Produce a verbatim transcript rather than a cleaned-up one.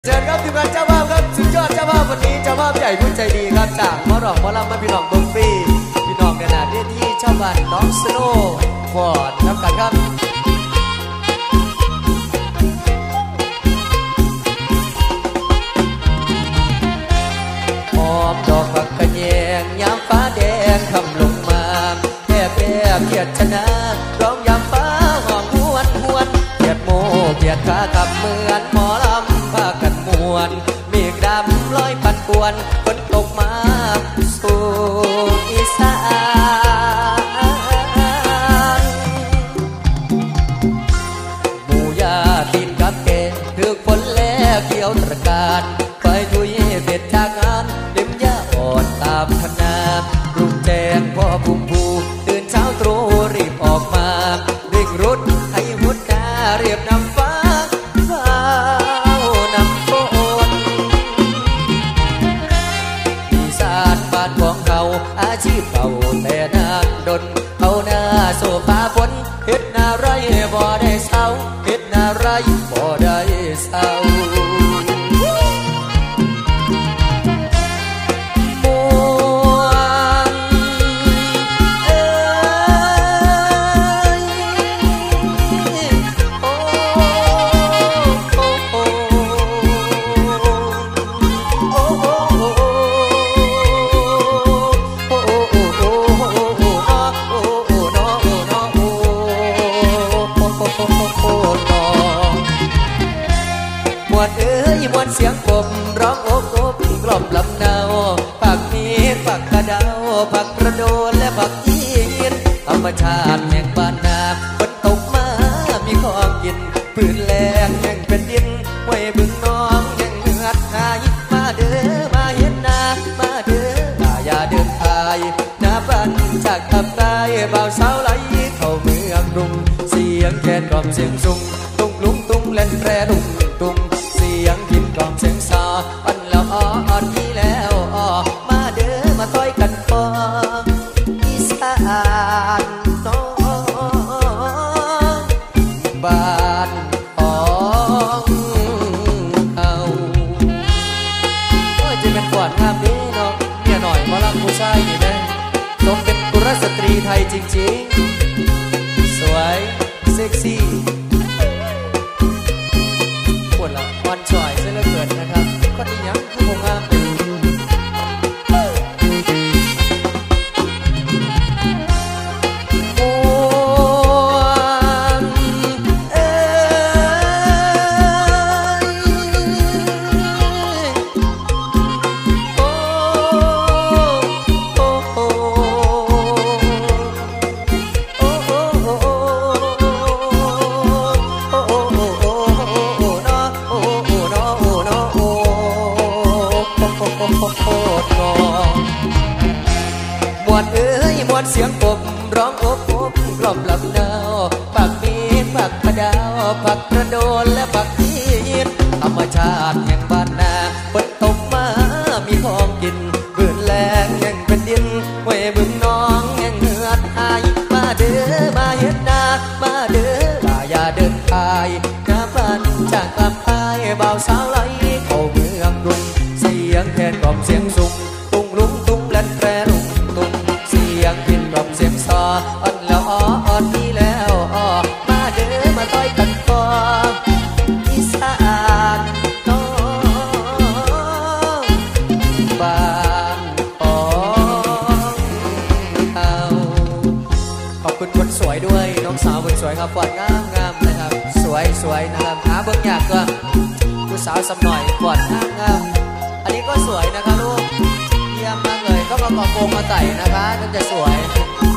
เชิญครับทีมงานเจ้าภาพครับสุดยอดเจ้าภาพวันนี้เจ้าภาพใหญ่ผู้ใจดีครับจากมอรอกมอลำมาพี่น้องเบิ้งปีพี่น้องในนาเวทีชาวบ้านน้องสโนว์ฟอร์ดรับกันครับหอมดอกผักกระแยงยามฟ้าแดงคำลงมาแค่แค่เพียรชนะร้องยามฟ้าหอมหวนหวนเพียรโมเพียรขาขับเหมือนหมอลำพากันมวนเมฆดำลอยพันปวนฝนตกมาสู่อีสานหมู่ยาตีนกับเกณฑ์ถือฝนแล้วเกี่ยวตระการไปทุยเบ็ดจากงานเด็มยาอ่อนตามคณะรุ่งแจ้งพ่อภูมิภูตื่นเช้าตรู่รีบออกมาเร่งรุดให้หุดหน้าเรียบนำฟ้าฟ้านำฝนอีสานบ้านของเขาอาชีพเก่าแต่นานดนเอาหน้าโซฟาฝนเฮ็ดนาไรบ่ได้เศร้าเฮ็ดนาไรบ่ได้เศร้าเสียงกบร้องโอบโอบกล่อมลำนาวผักมีผักกระดาวผักกระโดนและผักอียินธรรมชาติแห่งบ้านนาฝนตกมามีของกินพื้นแลงแห่งเป็นดินห้วยบึงน้องแห่งเลือดหายมาเด้อมาเห็นนามาเด้ออย่าเดินทายหน้าบ้านจากทับใต้บ่าวสาวไหลเข้าเมืองกรุงเสียงแคนกล่อมเสียงสุ่งตุ้งลุงตุ้งเล่นแปรตุ้งตุ้งเสียงกินกล่อมเสียงซาอันแล้วอ่อนนี้แล้วอ่อมาเด้อมาต่อยกันฟองอีสานน้องบ้านของเอาโอ้ยจะเป็นกวาดงามนี้เนาะเมียหน่อยมาลังผู้ชายนี่แม่สมเป็นกุลสตรีไทยจริงๆสวยเซ็กซี่ปวดละวันจ่อยเส้นเลือดเกิดนะครับก็ดียังคือผมงามเสียงกบร้องโอบโอบกล่อมลำนาวผักมีผักกระดาวผักกระโดนและผักที่ยินธรรมชาติแห่งบ้านนาฝนตกมามีของกินบืนแรงแห่งเป็นดินห้วยบึงน้องแห่งเหือดหายมาเด้อมาเห็นนามาเด้ออย่าเดินทายหน้าบ้านจากกลับพายบ่าวสาวไหลเข้าเมืองกรุงเสียงแคนกล่อมเสียงสุ่งตุ้งลุงตุ้งเล่นแปรลุงตุ้งเสียงกินกล่อมเสียงซออ่อนแล้วอ่อนนี้แล้วอ่อมาเด้อมาต่อยกันฟองอีสานน้องบ้านของเอาขอบคุณคนสวยด้วยน้องสาวคนสวยครับปอดงามงามนะครับสวยสวยนะครับหาเบิ่งอยากก็ผู้สาวสำหน่อยปอดงามงามอันนี้ก็สวยนะคะลูกเยี่ยมมากเลยก็มากระโปรงมาใส่นะคะก็จะสวย